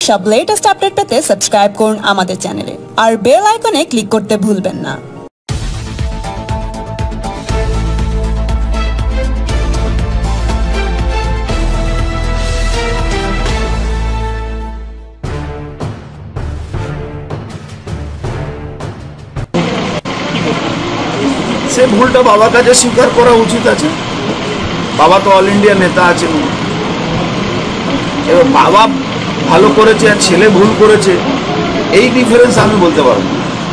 সব latest update পেতে subscribe করুন আমাদের চ্যানেলে আর বেল আইকনে ক্লিক করতে ভুলবেন না। সে ভুলটা বাবার কাছে স্বীকার করা উচিত আছে। বাবা তো অল ইন্ডিয়া নেতা আছেন, এবার বাবা ভালো করেছে আর ছেলে ভুল করেছে, এই ডিফারেন্স আমি বলতে পারবো।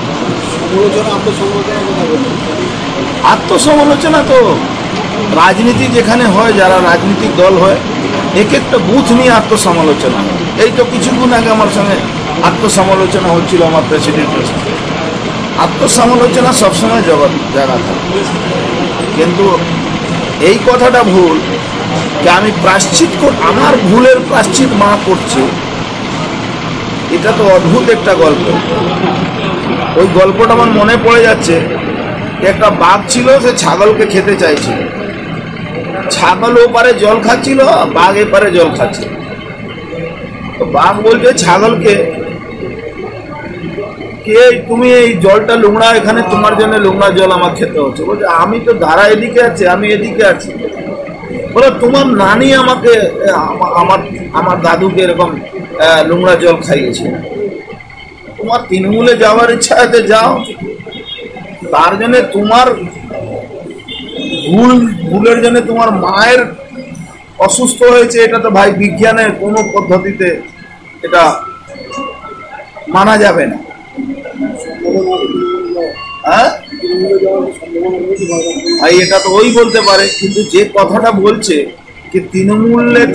আত্মসমালোচনা তো রাজনীতি যেখানে হয়, যারা রাজনৈতিক দল হয়, এক একটা বুথ নিয়ে আত্মসমালোচনা। এই তো কিছুক্ষণ আগে আমার সঙ্গে আত্মসমালোচনা হচ্ছিল আমার প্রেসিডেন্টের সঙ্গে। আত্মসমালোচনা সবসময় জায়গা থাকে, কিন্তু এই কথাটা ভুল যে আমি প্রায়শ্চিত আমার ভুলের প্রায়শ্চিত মা করছে, এটা তো অদ্ভুত একটা গল্প। ওই গল্পটা আমার মনে পড়ে যাচ্ছে, একটা বাঘ ছিল, সে ছাগলকে খেতে চাইছিল। ছাগল ওপারে জল খাচ্ছিল, বাঘ এপারে জল খাচ্ছিল। তো বাঘ বলছে ছাগলকে, কে তুমি এই জলটা নোংরা, এখানে তোমার জন্য নোংরা জল আমার খেতে হচ্ছে। বলছে আমি তো ধারা এদিকে আছে, আমি এদিকে আছি। বলে তোমার নানি আমাকে আমার দাদুকে এরকম নোংরা জল খাইয়েছে, তোমার তৃণমূলে যাওয়ার ইচ্ছা আছে যাও, তার জন্য তোমার ভুলের জন্য তোমার মায়ের অসুস্থ হয়েছে, এটা তো ভাই বিজ্ঞানের কোনো পদ্ধতিতে এটা মানা যাবে না। হ্যাঁ ভাই, এটা তো ওই বলতে পারে, কিন্তু যে কথাটা বলছে যে তৃণমূলে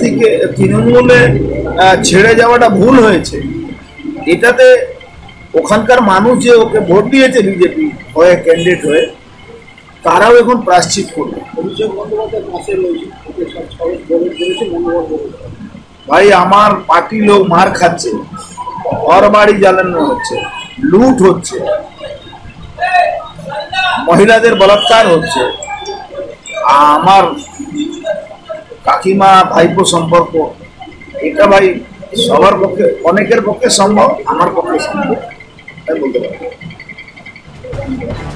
ছেড়ে যাওয়াটা ভুল হয়েছে, এটাতে ওখানকার মানুষ যে ওকে ভোট দিয়েছে বিজেপি হয়ে, ক্যান্ডিডেট হয়ে, তারাও এখন প্রায়শ্চিত করবে। ভাই আমার পার্টি লোক মার খাচ্ছে, ঘর বাড়ি জ্বালানো হচ্ছে, লুট হচ্ছে, মহিলাদের বলাৎকার হচ্ছে, আমার কাকিমা ভাইপো সম্পর্ক, এটা ভাই সবার পক্ষে, অনেকের পক্ষে সম্ভব, আমার পক্ষে সম্ভব, তাই বলতে পারি।